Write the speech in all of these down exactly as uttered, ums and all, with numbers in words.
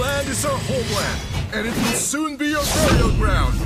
land is our homeland, and it will soon be your burial ground.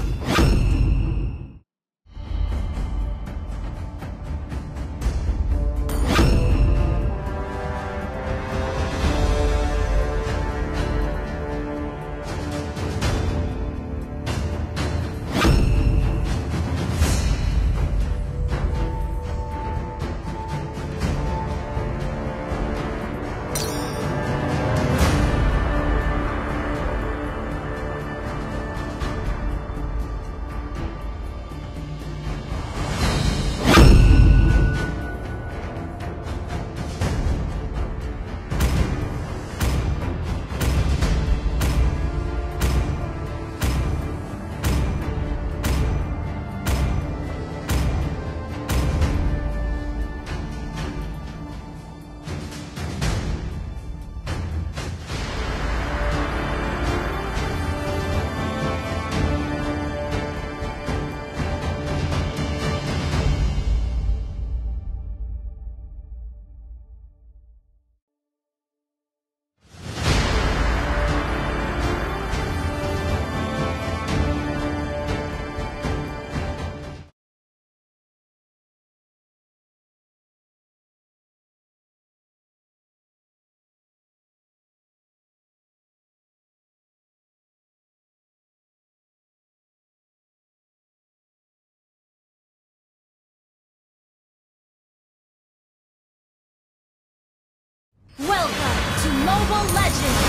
Welcome to Mobile Legends!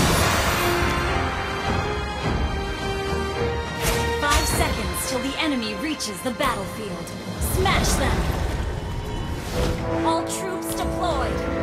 Five seconds till the enemy reaches the battlefield. Smash them! All troops deployed!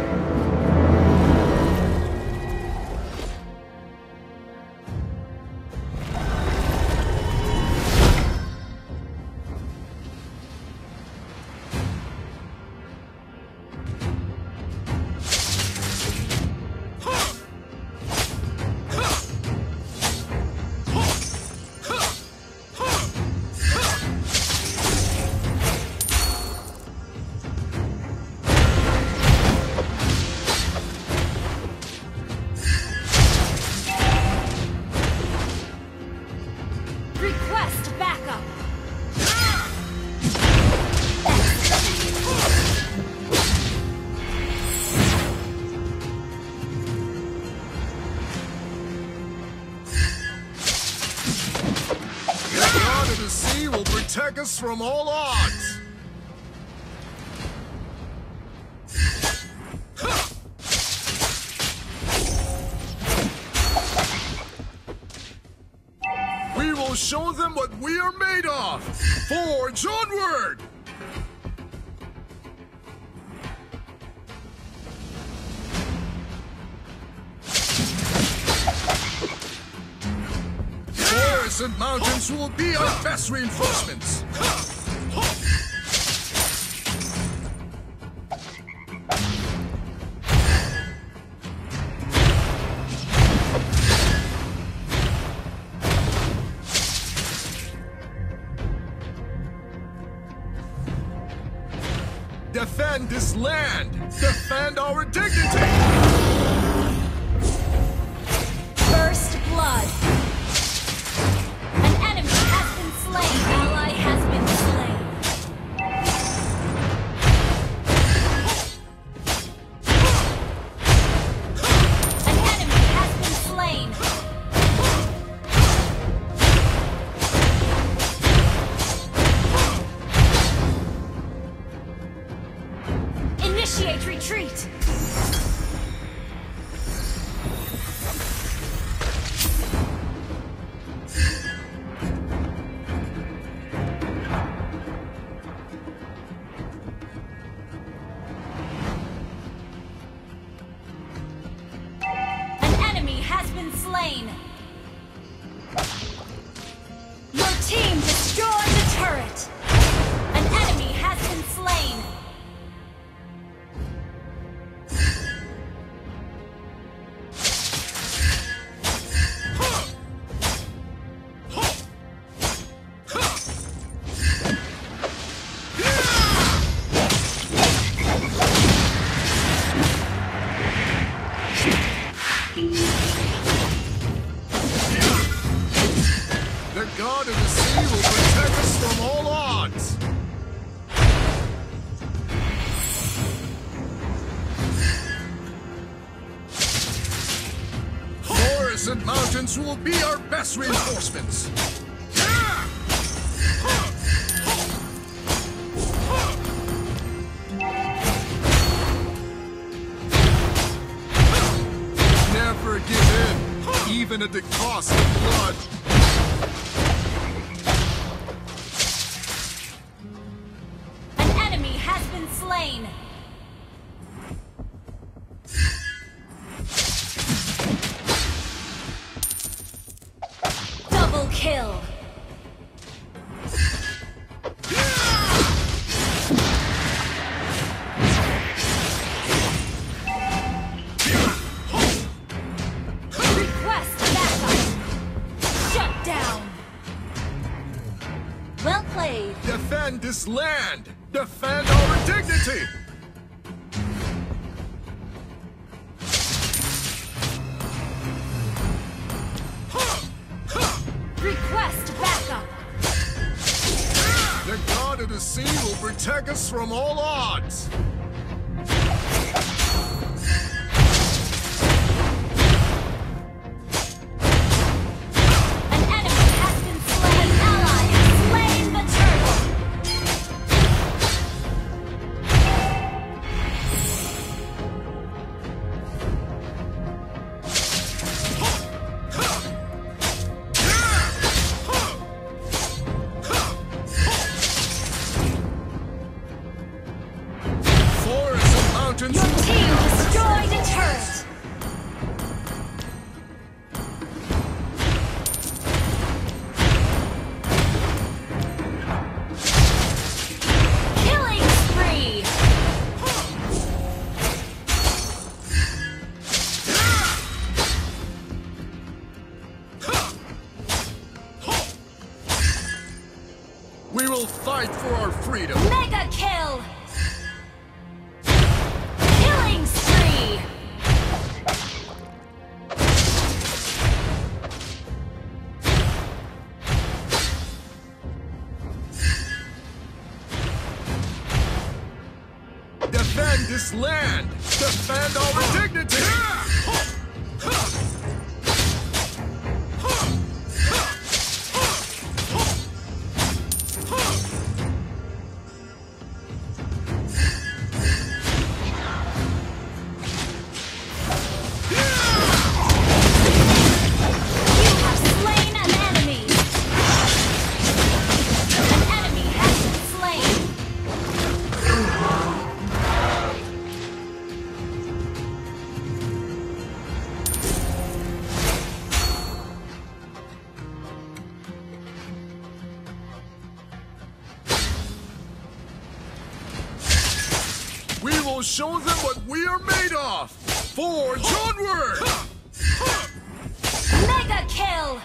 Protect us from all odds! We will show them what we are made of! Forge onward! Forests and mountains will be our best reinforcements! Defend this land! Defend our dignity! First blood! An enemy has been slain! Ally has been slain! An enemy has been slain! Initiate retreat! mountains will be our best reinforcements. Never give in, even at the cost of blood. An enemy has been slain. Double kill. Request backup. Shut down. Well played. Defend this land! Defend our dignity! Request backup. The god of the sea will protect us from all odds! An enemy has been slain. An ally has slain the turtle. Forests and mountains Your will be team our best destroyed a reinforcements. turret. Killing spree. We will fight for our freedom! Mega kill. Killing spree. Defend this land! Defend our dignity! You have slain an enemy. An enemy has been slain. We will show them what we are made of! Forge onward! Mega kill.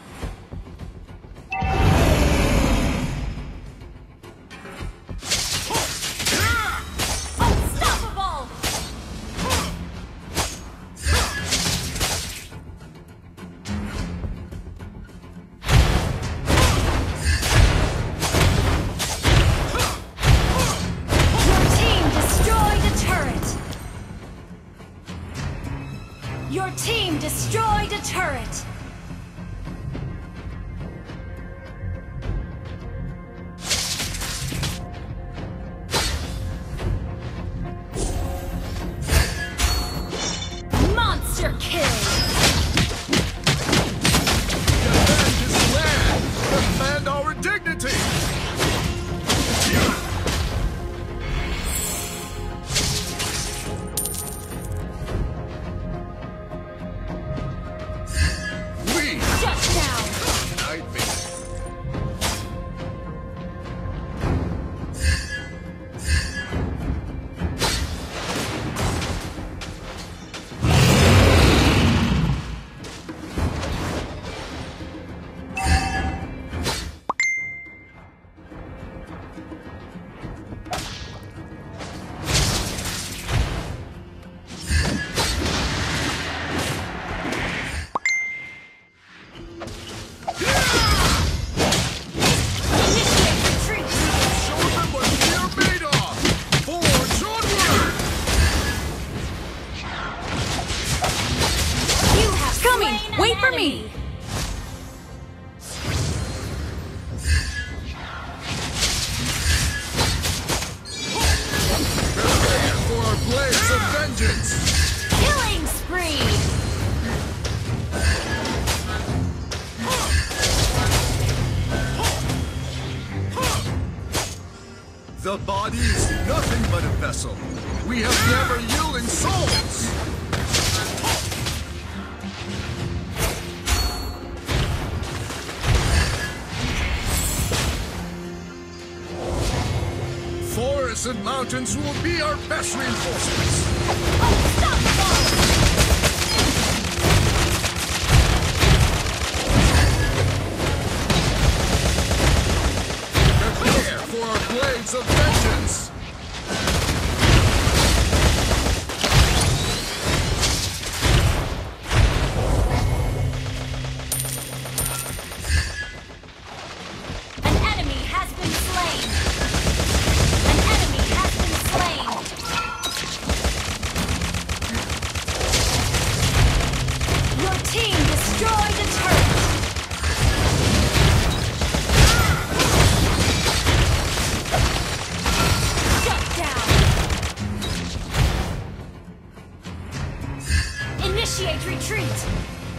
Unstoppable. Your team destroyed a turret. Your team destroyed a turret. Monster kill. Defend this land! Defend our dignity! We Shut down. Nightmare! The body is nothing but a vessel. We have never yielding souls. Forests and mountains will be our best reinforcements. Unstoppable! Prepare for our blades of vengeance. An enemy has been slain. An enemy has been slain. Your team destroyed a turret. Shut down. Initiate retreat.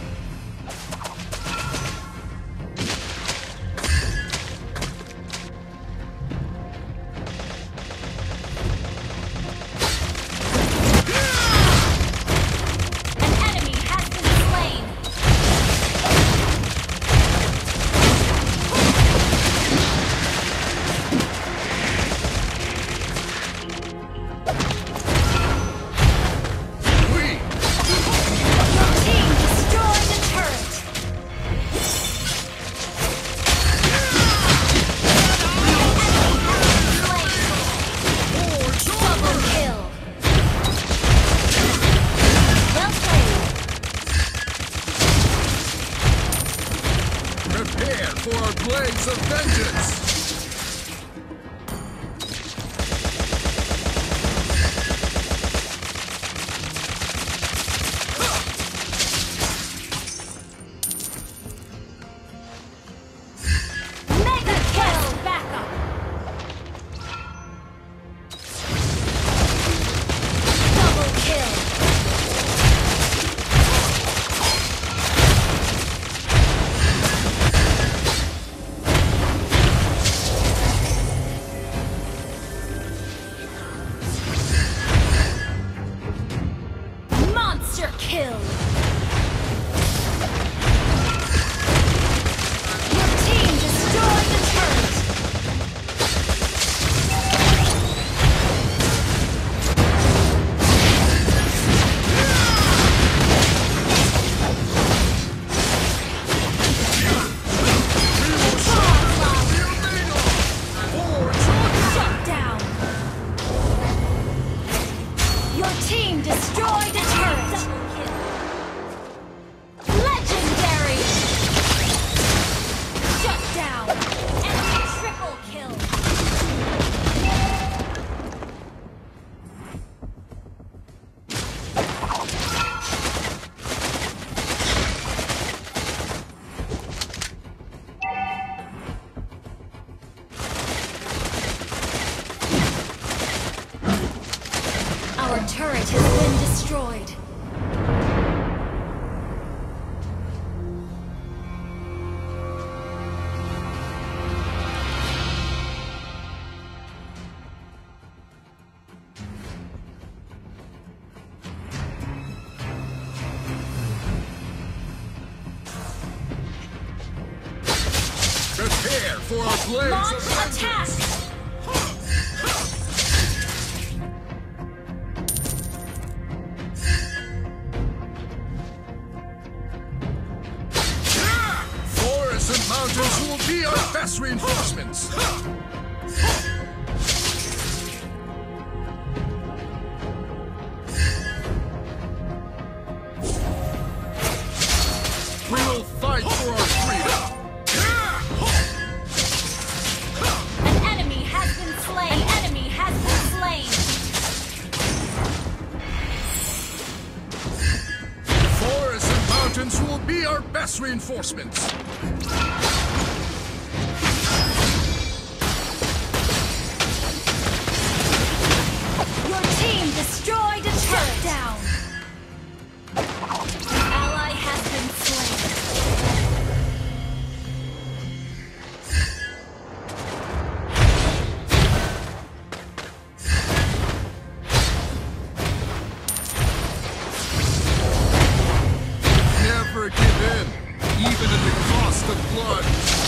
An enemy has been slain. We Your team destroyed a turret. forge Double on. kill. Well played. Prepare for our blades of vengeance. Mega kill. Backup. Double kill. Monster kill. Your team destroyed the turret. We will show what we are made of. Forge on. Shut down. Your team destroyed a turret. Legendary. Shut down. Enemy triple kill. Our turret has been destroyed. Prepare for our blades Launch of vengeance. attack! Forests and mountains will be our best reinforcements. We will fight for our freedom. An enemy has been slain. An enemy has been slain. Forests and mountains will be our best reinforcements. Your team destroyed a turret. Down. An ally has been slain. infinitely cost of blood.